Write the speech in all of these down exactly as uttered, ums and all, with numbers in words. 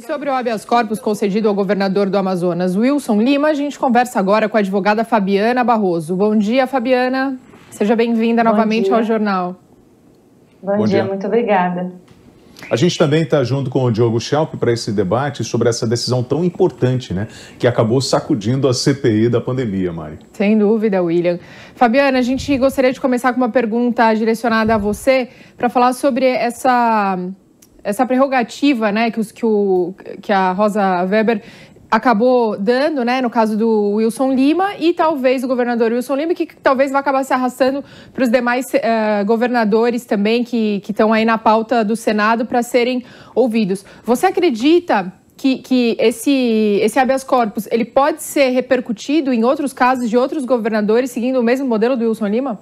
sobre o habeas corpus concedido ao governador do Amazonas, Wilson Lima, a gente conversa agora com a advogada Fabiana Barroso. Bom dia, Fabiana. Seja bem-vinda novamente dia. ao jornal. Bom, Bom dia, dia, muito obrigada. A gente também está junto com o Diogo Schelp para esse debate sobre essa decisão tão importante, né, que acabou sacudindo a C P I da pandemia, Mari. Sem dúvida, William. Fabiana, a gente gostaria de começar com uma pergunta direcionada a você para falar sobre essa, essa prerrogativa, né, que, os, que, o, que a Rosa Weber acabou dando, né, no caso do Wilson Lima e talvez o governador Wilson Lima, que talvez vai acabar se arrastando para os demais uh, governadores também que estão aí na pauta do Senado para serem ouvidos. Você acredita que, que esse, esse habeas corpus ele pode ser repercutido em outros casos de outros governadores seguindo o mesmo modelo do Wilson Lima?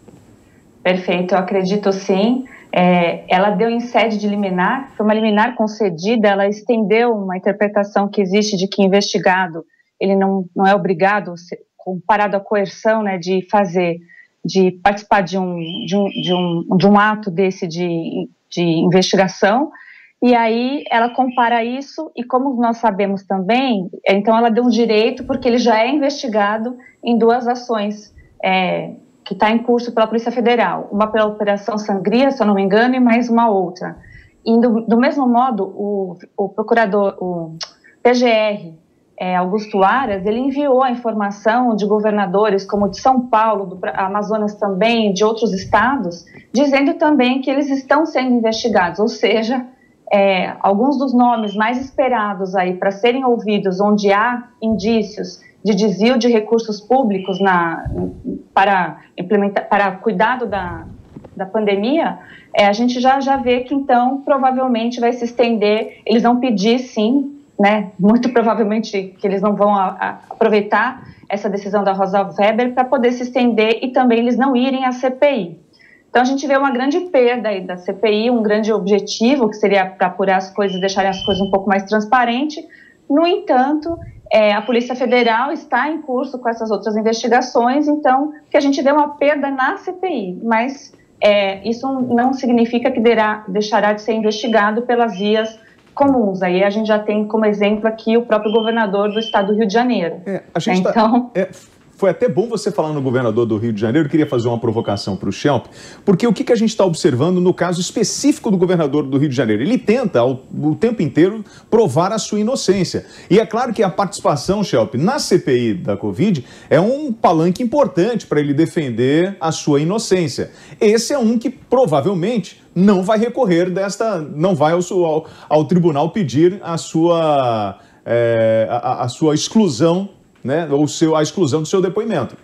Perfeito, eu acredito sim. É, ela deu em sede de liminar, foi uma liminar concedida, ela estendeu uma interpretação que existe de que investigado, ele não, não é obrigado, comparado à coerção, né, de fazer, de participar de um, de um, de um, de um ato desse de, de investigação, e aí ela compara isso, e como nós sabemos também, então ela deu um direito, porque ele já é investigado em duas ações, é, que está em curso pela Polícia Federal, uma pela Operação Sangria, se eu não me engano, e mais uma outra. E do, do mesmo modo, o, o procurador, o P G R, é, Augusto Aras, ele enviou a informação de governadores como de São Paulo, do Amazonas também, de outros estados, dizendo também que eles estão sendo investigados, ou seja, é, alguns dos nomes mais esperados aí para serem ouvidos, onde há indícios de desvio de recursos públicos na, para, implementar, para cuidado da, da pandemia, é, a gente já, já vê que, então, provavelmente vai se estender, eles vão pedir, sim, né, muito provavelmente que eles não vão a, a aproveitar essa decisão da Rosa Weber para poder se estender e também eles não irem à C P I. Então, a gente vê uma grande perda aí da C P I, um grande objetivo, que seria para apurar as coisas, deixarem as coisas um pouco mais transparentes. No entanto, É, a Polícia Federal está em curso com essas outras investigações, então, que a gente vê uma perda na C P I, mas é, isso não significa que derá, deixará de ser investigado pelas vias comuns. Aí a gente já tem como exemplo aqui o próprio governador do estado do Rio de Janeiro. É, a gente tá, então... É... Foi até bom você falar no governador do Rio de Janeiro. Eu queria fazer uma provocação para o Schelp, porque o que, que a gente está observando no caso específico do governador do Rio de Janeiro? Ele tenta, ao, o tempo inteiro, provar a sua inocência. E é claro que a participação, Schelp, na C P I da Covid é um palanque importante para ele defender a sua inocência. Esse é um que provavelmente não vai recorrer desta, não vai ao, ao, ao tribunal pedir a sua, é, a, a sua exclusão, né, ou seu, a exclusão do seu depoimento.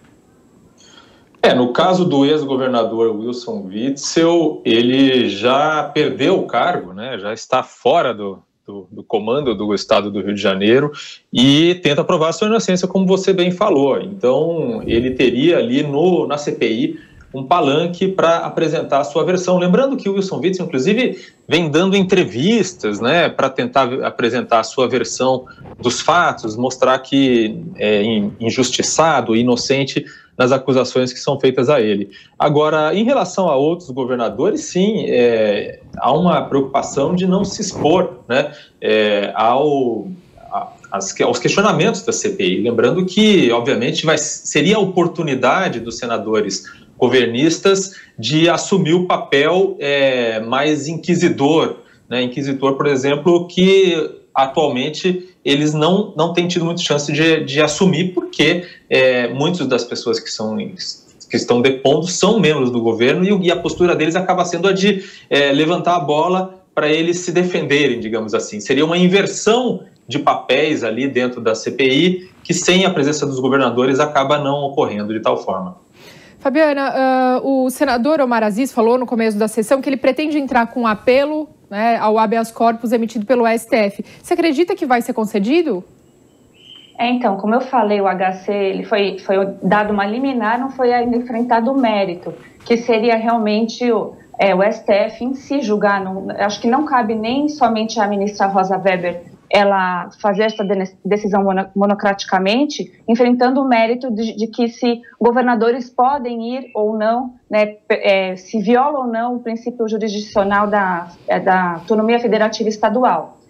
É, no caso do ex-governador Wilson Witzel, ele já perdeu o cargo, né, já está fora do, do, do comando do estado do Rio de Janeiro e tenta provar a sua inocência, como você bem falou. Então, ele teria ali no, na C P I um palanque para apresentar a sua versão. Lembrando que o Wilson Witzel, inclusive, vem dando entrevistas, né, para tentar apresentar a sua versão dos fatos, mostrar que é injustiçado, inocente nas acusações que são feitas a ele. Agora, em relação a outros governadores, sim, é, há uma preocupação de não se expor, né, é, ao... aos questionamentos da C P I, lembrando que, obviamente, vai, seria a oportunidade dos senadores governistas de assumir o papel é, mais inquisidor, né? Inquisitor, por exemplo, que atualmente eles não, não têm tido muita chance de, de assumir, porque é, muitas das pessoas que, são, que estão depondo são membros do governo e, e a postura deles acaba sendo a de é, levantar a bola para eles se defenderem, digamos assim. Seria uma inversão de papéis ali dentro da C P I, que sem a presença dos governadores acaba não ocorrendo de tal forma. Fabiana, uh, o senador Omar Aziz falou no começo da sessão que ele pretende entrar com um apelo, né, ao habeas corpus emitido pelo S T F. Você acredita que vai ser concedido? É, então, como eu falei, o H C ele foi, foi dado uma liminar, não foi ainda enfrentado o mérito, que seria realmente o, é, o S T F em si julgar. Não, acho que não cabe nem somente a ministra Rosa Weber ela fazer essa decisão monocraticamente, enfrentando o mérito de, de que se governadores podem ir ou não, né, é, se viola ou não o princípio jurisdicional da, é, da autonomia federativa estadual.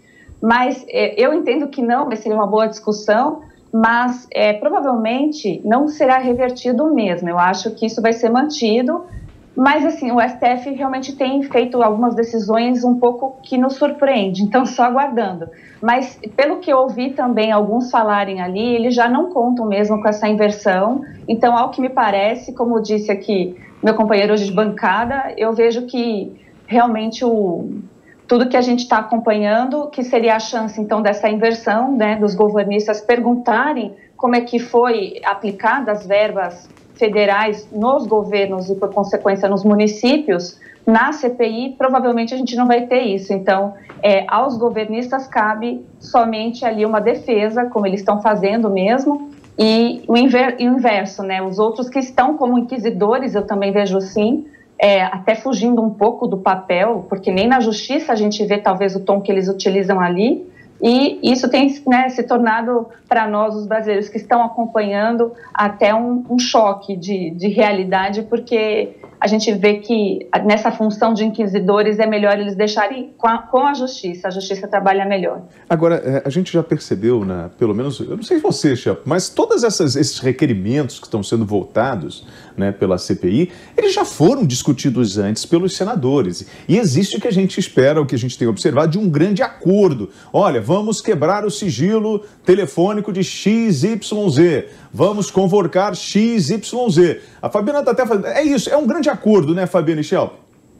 Mas é, eu entendo que não, vai ser uma boa discussão, mas é, provavelmente não será revertido mesmo. Eu acho que isso vai ser mantido, mas assim, o S T F realmente tem feito algumas decisões um pouco que nos surpreende, então só aguardando. Mas pelo que eu ouvi também alguns falarem ali, eles já não contam mesmo com essa inversão, então ao que me parece, como disse aqui meu companheiro hoje de bancada, eu vejo que realmente o... tudo que a gente está acompanhando, que seria a chance, então, dessa inversão, né, dos governistas perguntarem como é que foi aplicada as verbas federais nos governos e, por consequência, nos municípios, na C P I, provavelmente a gente não vai ter isso. Então, é, aos governistas cabe somente ali uma defesa, como eles estão fazendo mesmo, e o, inver, e o inverso, né, os outros que estão como inquisidores, eu também vejo assim, É, até fugindo um pouco do papel, porque nem na justiça a gente vê talvez o tom que eles utilizam ali, e isso tem, né, se tornado para nós, os brasileiros que estão acompanhando, até um, um choque de, de realidade, porque a gente vê que nessa função de inquisidores é melhor eles deixarem com a, com a justiça, a justiça trabalha melhor. Agora, a gente já percebeu, né, pelo menos, eu não sei você, Chefe, mas todos esses requerimentos que estão sendo votados, né, pela C P I, eles já foram discutidos antes pelos senadores. E existe o que a gente espera, o que a gente tem observado, de um grande acordo. Olha, vamos quebrar o sigilo telefônico de X Y Z, vamos convocar X Y Z. A Fabiana está até falando, é isso, é um grande acordo, né, Fabiana e Shelp?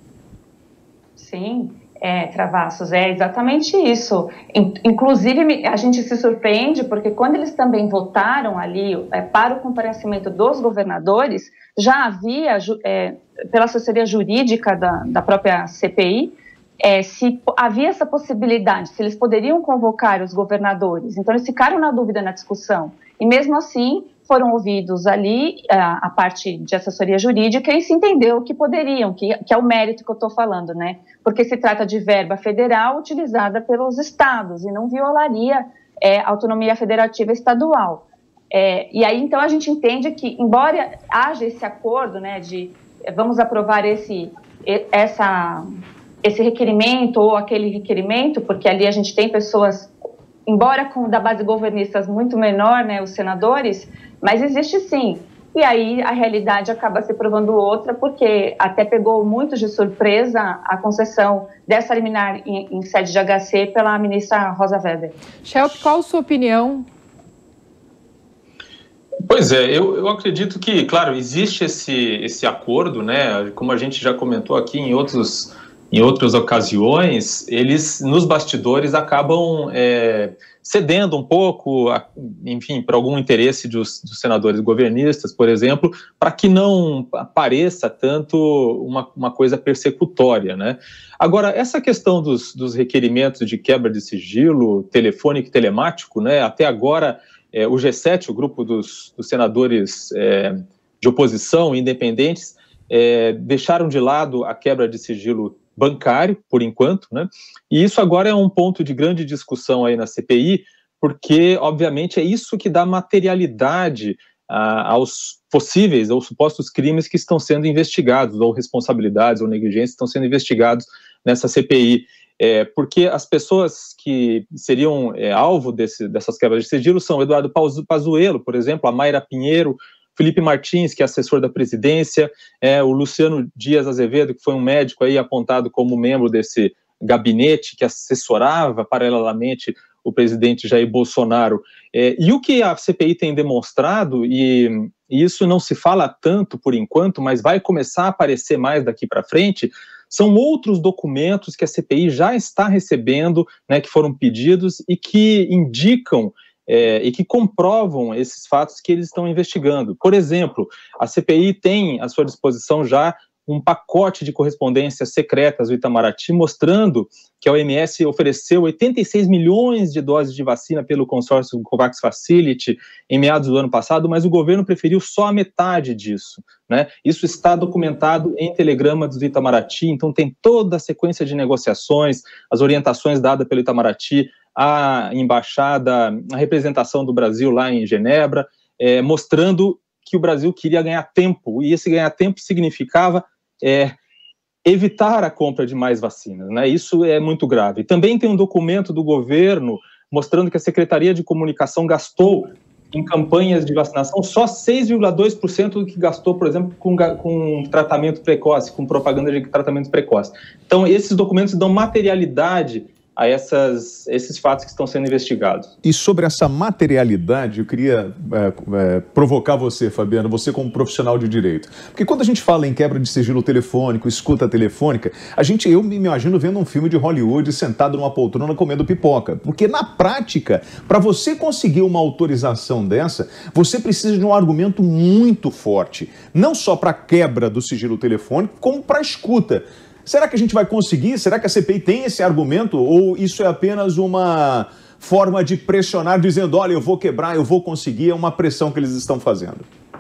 Sim, é, Travassos, é exatamente isso. Inclusive, a gente se surpreende porque quando eles também votaram ali é, para o comparecimento dos governadores, já havia, é, pela assessoria jurídica da, da própria C P I, é, se havia essa possibilidade, se eles poderiam convocar os governadores. Então, eles ficaram na dúvida na discussão. E mesmo assim, foram ouvidos ali a, a parte de assessoria jurídica e se entendeu que poderiam, que, que é o mérito que eu estou falando, né? Porque se trata de verba federal utilizada pelos estados e não violaria é, a autonomia federativa estadual. É, e aí, então, a gente entende que, embora haja esse acordo, né, de vamos aprovar esse, essa, esse requerimento ou aquele requerimento, porque ali a gente tem pessoas, embora com da base governistas muito menor, né, os senadores, mas existe sim. E aí a realidade acaba se provando outra, porque até pegou muito de surpresa a concessão dessa liminar em, em sede de H C pela ministra Rosa Weber. Shelp, qual a sua opinião? Pois é, eu, eu acredito que, claro, existe esse, esse acordo, né, como a gente já comentou aqui em outros... Em outras ocasiões, eles, nos bastidores, acabam é, cedendo um pouco, enfim, para algum interesse dos, dos senadores governistas, por exemplo, para que não pareça tanto uma, uma coisa persecutória, né? Agora, essa questão dos, dos requerimentos de quebra de sigilo telefônico e telemático, né? Até agora, é, o G sete, o grupo dos, dos senadores é, de oposição independentes, é, deixaram de lado a quebra de sigilo bancário, por enquanto, né? E isso agora é um ponto de grande discussão aí na C P I, porque, obviamente, é isso que dá materialidade ah, aos possíveis ou supostos crimes que estão sendo investigados, ou responsabilidades ou negligências que estão sendo investigados nessa C P I. É, porque as pessoas que seriam é, alvo desse, dessas quebras de sigilo são Eduardo Pazuello, por exemplo, a Mayra Pinheiro, Felipe Martins, que é assessor da presidência, é, o Luciano Dias Azevedo, que foi um médico aí apontado como membro desse gabinete que assessorava paralelamente o presidente Jair Bolsonaro. É, e o que a C P I tem demonstrado, e, e isso não se fala tanto por enquanto, mas vai começar a aparecer mais daqui para frente, são outros documentos que a C P I já está recebendo, né, que foram pedidos e que indicam É, e que comprovam esses fatos que eles estão investigando. Por exemplo, a C P I tem à sua disposição já um pacote de correspondências secretas do Itamaraty, mostrando que a O M S ofereceu oitenta e seis milhões de doses de vacina pelo consórcio COVAX Facility em meados do ano passado, mas o governo preferiu só a metade disso, né? Isso está documentado em telegrama do Itamaraty, então tem toda a sequência de negociações, as orientações dadas pelo Itamaraty, a embaixada, a representação do Brasil lá em Genebra, é, mostrando que o Brasil queria ganhar tempo, e esse ganhar tempo significava é, evitar a compra de mais vacinas, né? Isso é muito grave. Também tem um documento do governo mostrando que a Secretaria de Comunicação gastou em campanhas de vacinação só seis vírgula dois por cento do que gastou, por exemplo, com, com tratamento precoce, com propaganda de tratamento precoce. Então, esses documentos dão materialidade a essas, esses fatos que estão sendo investigados. E sobre essa materialidade, eu queria é, é, provocar você, Fabiano, você como profissional de direito. Porque quando a gente fala em quebra de sigilo telefônico, escuta telefônica, a gente, eu me imagino vendo um filme de Hollywood sentado numa poltrona comendo pipoca. Porque na prática, para você conseguir uma autorização dessa, você precisa de um argumento muito forte. Não só para a quebra do sigilo telefônico, como para a escuta. Será que a gente vai conseguir? Será que a C P I tem esse argumento? Ou isso é apenas uma forma de pressionar, dizendo, olha, eu vou quebrar, eu vou conseguir? É uma pressão que eles estão fazendo.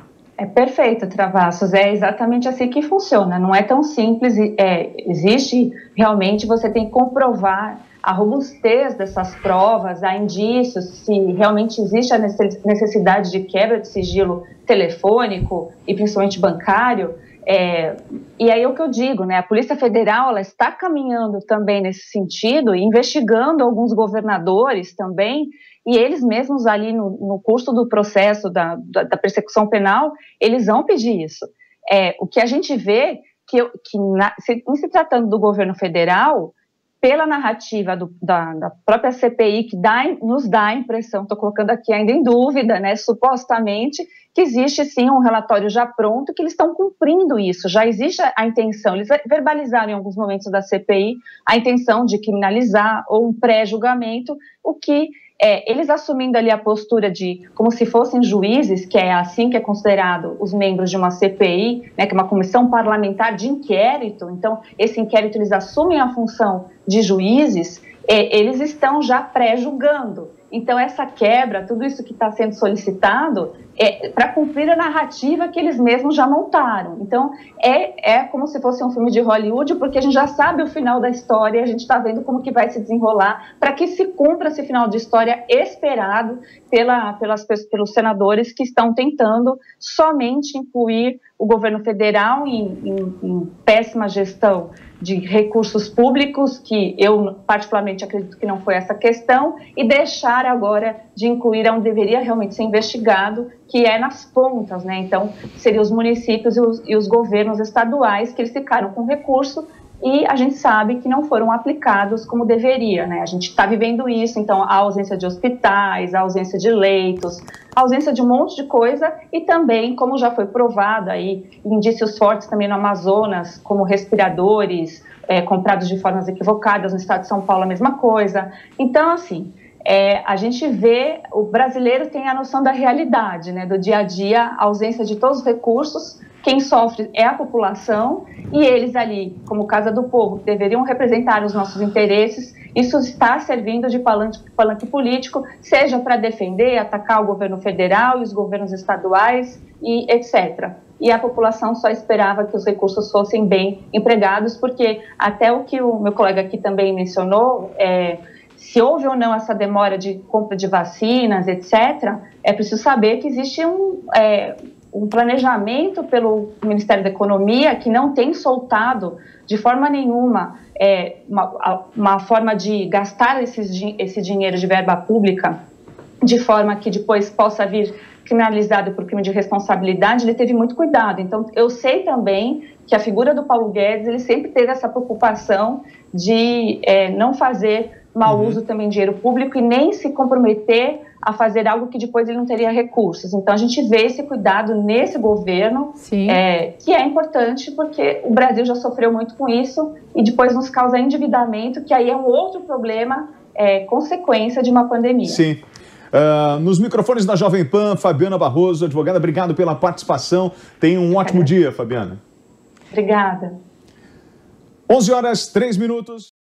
É perfeito, Travassos. É exatamente assim que funciona. Não é tão simples. É, existe, realmente, você tem que comprovar a robustez dessas provas, há indícios, se realmente existe a necessidade de quebra de sigilo telefônico e principalmente bancário. É, e aí é o que eu digo, né? A Polícia Federal ela está caminhando também nesse sentido, investigando alguns governadores também, e eles mesmos ali no, no curso do processo da, da, da persecução penal, eles vão pedir isso. É, o que a gente vê, que, que na, se, em se tratando do governo federal, pela narrativa do, da, da própria C P I, que dá, nos dá a impressão, estou colocando aqui ainda em dúvida, né, supostamente, que existe sim um relatório já pronto, que eles estão cumprindo isso, já existe a, a intenção, eles verbalizaram em alguns momentos da C P I a intenção de criminalizar ou um pré-julgamento, o que é, eles assumindo ali a postura de como se fossem juízes, que é assim que é considerado os membros de uma C P I, né, que é uma comissão parlamentar de inquérito, então esse inquérito eles assumem a função de juízes, é, eles estão já pré-julgando. Então, essa quebra, tudo isso que está sendo solicitado, é para cumprir a narrativa que eles mesmos já montaram. Então, é, é como se fosse um filme de Hollywood, porque a gente já sabe o final da história, a gente está vendo como que vai se desenrolar, para que se cumpra esse final de história esperado pela, pelas, pelos senadores que estão tentando somente incluir o governo federal em, em, em péssima gestão de recursos públicos, que eu particularmente acredito que não foi essa questão, e deixar agora de incluir onde deveria realmente ser investigado, que é nas pontas, né? Então, seriam os municípios e os, e os governos estaduais que eles ficaram com recurso e a gente sabe que não foram aplicados como deveria, né? A gente está vivendo isso, então a ausência de hospitais, a ausência de leitos, a ausência de um monte de coisa e também, como já foi provado aí, indícios fortes também no Amazonas, como respiradores é, comprados de formas equivocadas, no estado de São Paulo a mesma coisa. Então, assim, é, a gente vê, o brasileiro tem a noção da realidade, né? Do dia a dia, a ausência de todos os recursos. Quem sofre é a população e eles ali, como Casa do Povo, que deveriam representar os nossos interesses, isso está servindo de palanque, palanque político, seja para defender, atacar o governo federal e os governos estaduais e etcétera. E a população só esperava que os recursos fossem bem empregados, porque até o que o meu colega aqui também mencionou, é, se houve ou não essa demora de compra de vacinas, etcétera, é preciso saber que existe um... É, um planejamento pelo Ministério da Economia que não tem soltado de forma nenhuma é, uma, uma forma de gastar esses, esse dinheiro de verba pública de forma que depois possa vir criminalizado por crime de responsabilidade, ele teve muito cuidado. Então, eu sei também que a figura do Paulo Guedes, ele sempre teve essa preocupação de é, não fazer mau uhum. uso também de dinheiro público e nem se comprometer a fazer algo que depois ele não teria recursos. Então, a gente vê esse cuidado nesse governo, é, que é importante porque o Brasil já sofreu muito com isso e depois nos causa endividamento, que aí é um outro problema, é, consequência de uma pandemia. Sim. Uh, nos microfones da Jovem Pan, Fabiana Barroso, advogada, obrigado pela participação. Tenha um ótimo dia, Fabiana. Obrigada. onze horas, três minutos.